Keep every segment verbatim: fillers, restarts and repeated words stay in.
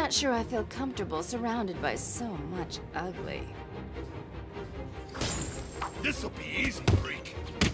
not sure I feel comfortable surrounded by so much ugly. This'll be easy, freak.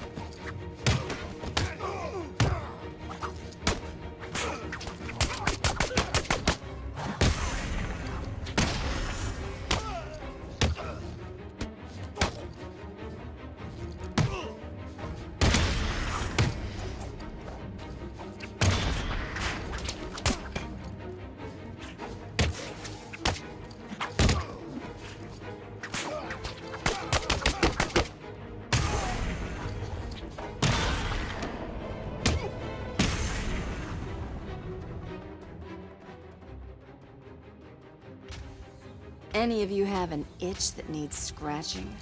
Any of you have an itch that needs scratching?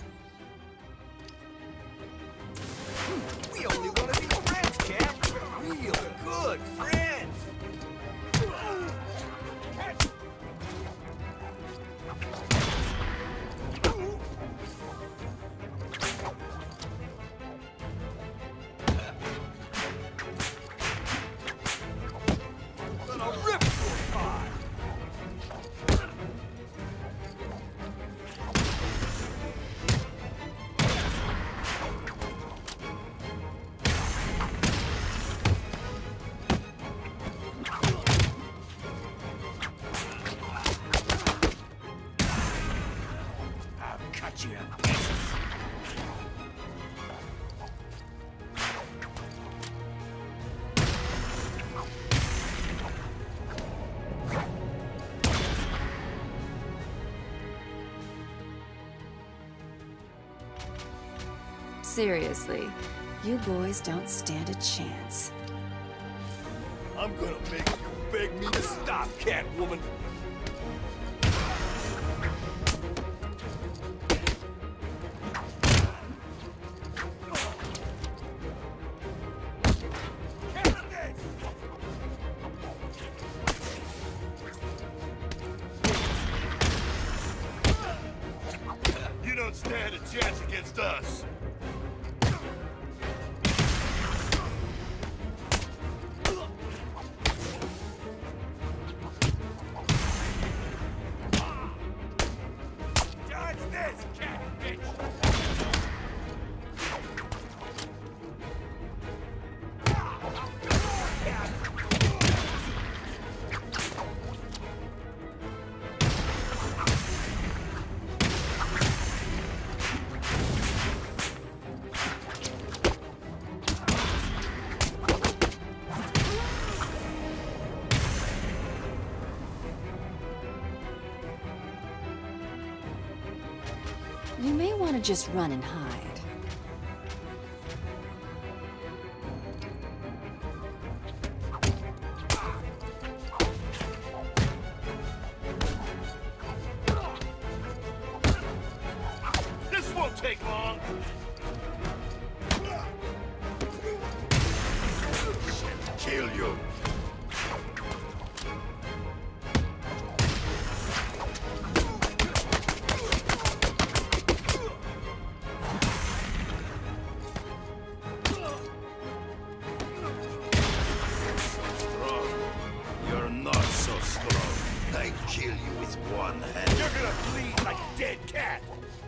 We only want to be friends, Cap. Real good friends. Gonna rip you apart. Cut you to pieces. Seriously, you boys don't stand a chance. I'm gonna make you beg me to stop, Catwoman. You don't stand a chance against us. Dodge this, cat bitch! You may want to just run and hide. This won't take long. Kill you. You're not so strong. I kill you with one hand. You're gonna bleed like a dead cat!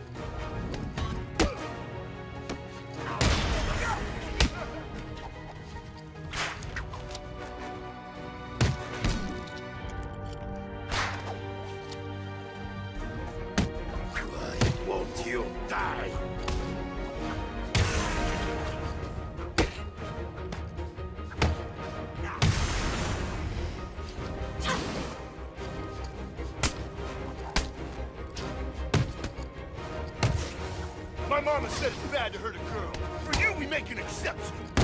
Why won't you die? My mama said it's bad to hurt a girl. For you, we make an exception.